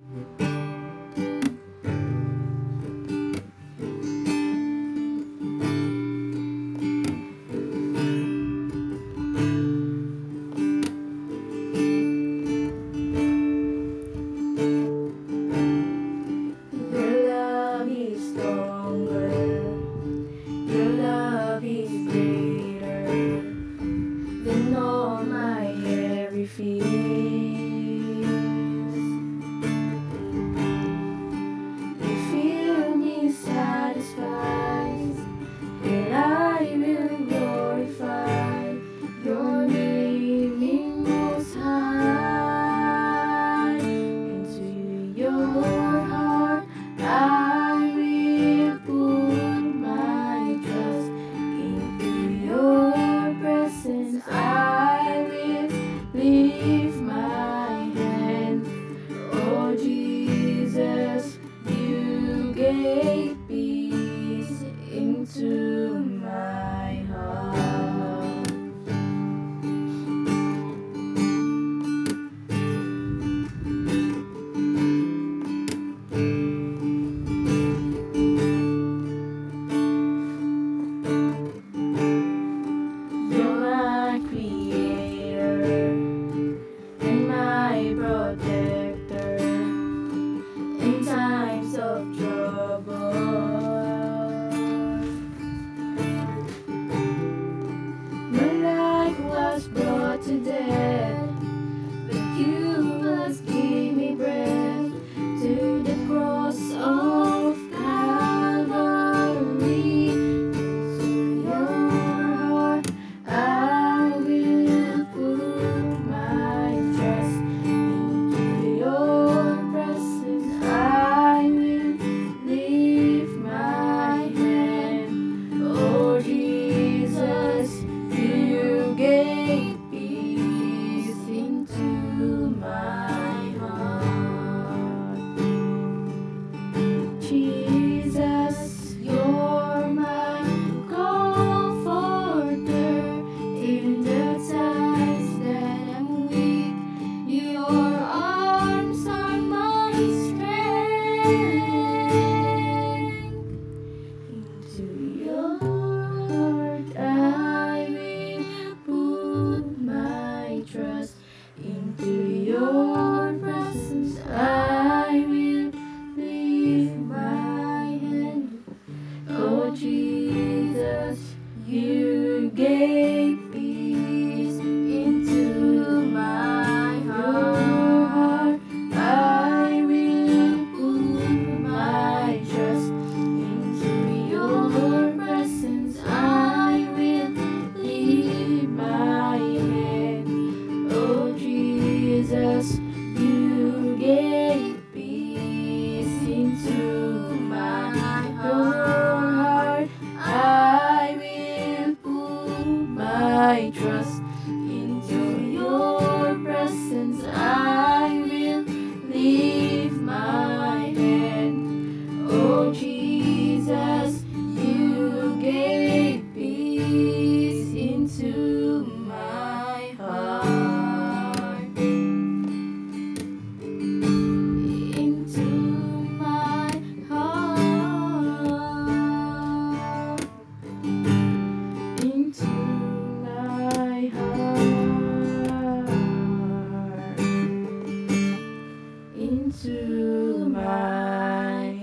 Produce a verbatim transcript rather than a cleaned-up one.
Your love is greater than all my every fears. You feel me satisfied, and I will glorify your name in most high. Into your heart I will put my trust. Into your presence I will lift my hand. Oh Jesus, you gave peace into my heart. You're my creator and my protector in times of trouble. My life was brought to death, but you must give me breath to the cross of Calvary. Into your heart I will put my trust. Into your presence I will lift my hand. Oh Jesus, you gave peace into my heart. Jesus, you're my comforter in the times that I'm weak. Your arms are my strength. Into your heart I will put my trust. Into your presence I will lift my hand. Oh Jesus, you gave peace into my heart. I will put my trust. Into your presence I will lift my hand. Oh Jesus, you gave peace into my heart. I will put my trust. Into your presence I will lift my hand. Oh Jesus, you gave peace into my heart. Into my heart. Into my heart. Into my